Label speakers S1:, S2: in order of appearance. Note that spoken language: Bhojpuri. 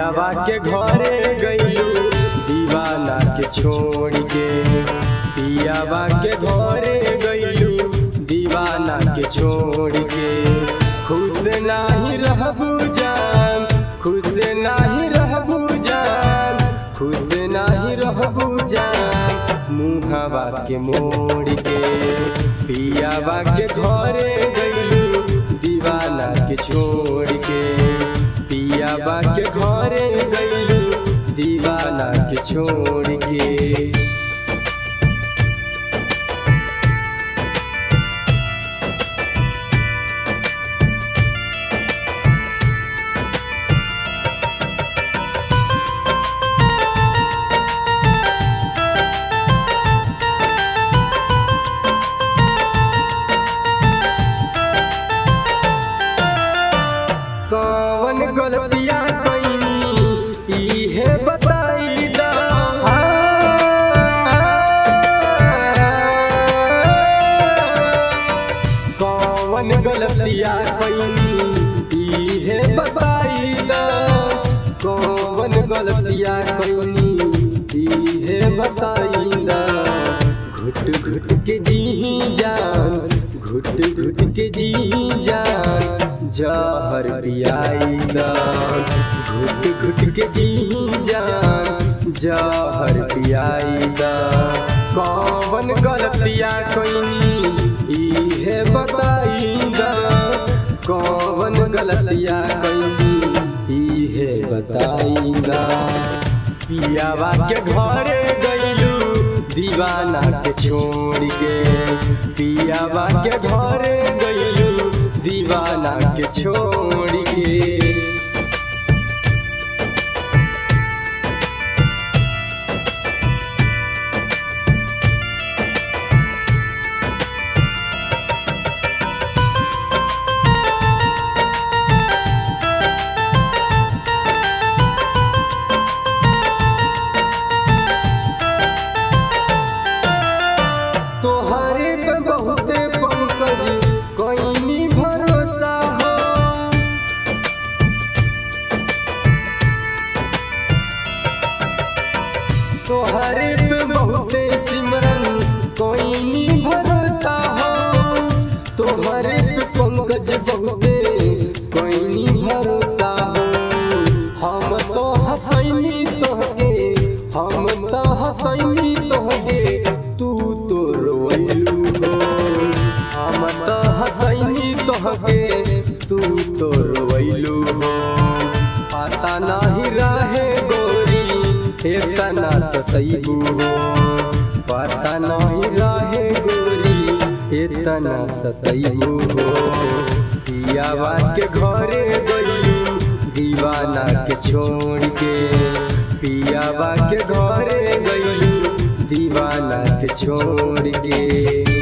S1: पियावा के घरे गइलू दीवाना के छोड़ के, पियावा के घरे गइलू दीवाना के छोड़ के। खुश नाही रहबू जान, खुश नाही रहबू जान, खुश नाही रहबू जान, मुहावा के मोड़ के। पियावा के घरे गइलू दीवाना के छोड़ के, पियावा के घरे गइलू दीवाना के छोड़ के। कौन गलतियाँ कईनी इहे बताई दा, कौन गलतियाँ कईनी इहे बताई दा, कौन गलतियाँ कईनी इहे बताई दा। घुट घुट के जी जान, घुट घुट के जी जान, जहर पियाई दा। घुट घुट के जी जान, जहर पियाई दा। कौन गलतियाँ कईनी इहे बताई दा, कौन गलतियाँ कईनी इहे बताई दा। पियावा के घरे गइलू दीवाना के छोड़ के, पियावा के घरे गइलू दीवाना के छोड़ के। तोहरे पे बहुते पंकज कईनी भरोसा हो, तोहरे पे बहुते सिमरन कईनी भरोसा हो। तोहरे पे पंकज बहुते कईनी भरोसा हो। हम तो हसैनी तोहके, हम तो हसैनी तोहके, तू तो रोइलू हो। हम तो हसैनी तोहके, तू तो रोइलू हो। पता नहीं रहे गोरी इतना सतैबू हो, पता नहीं रहे गोरी इतना सतैबू हो। पियावा के घरे गइलू दीवाना के छोड़ के, पियावा के घरे गइलू दीवाना के छोड़ के।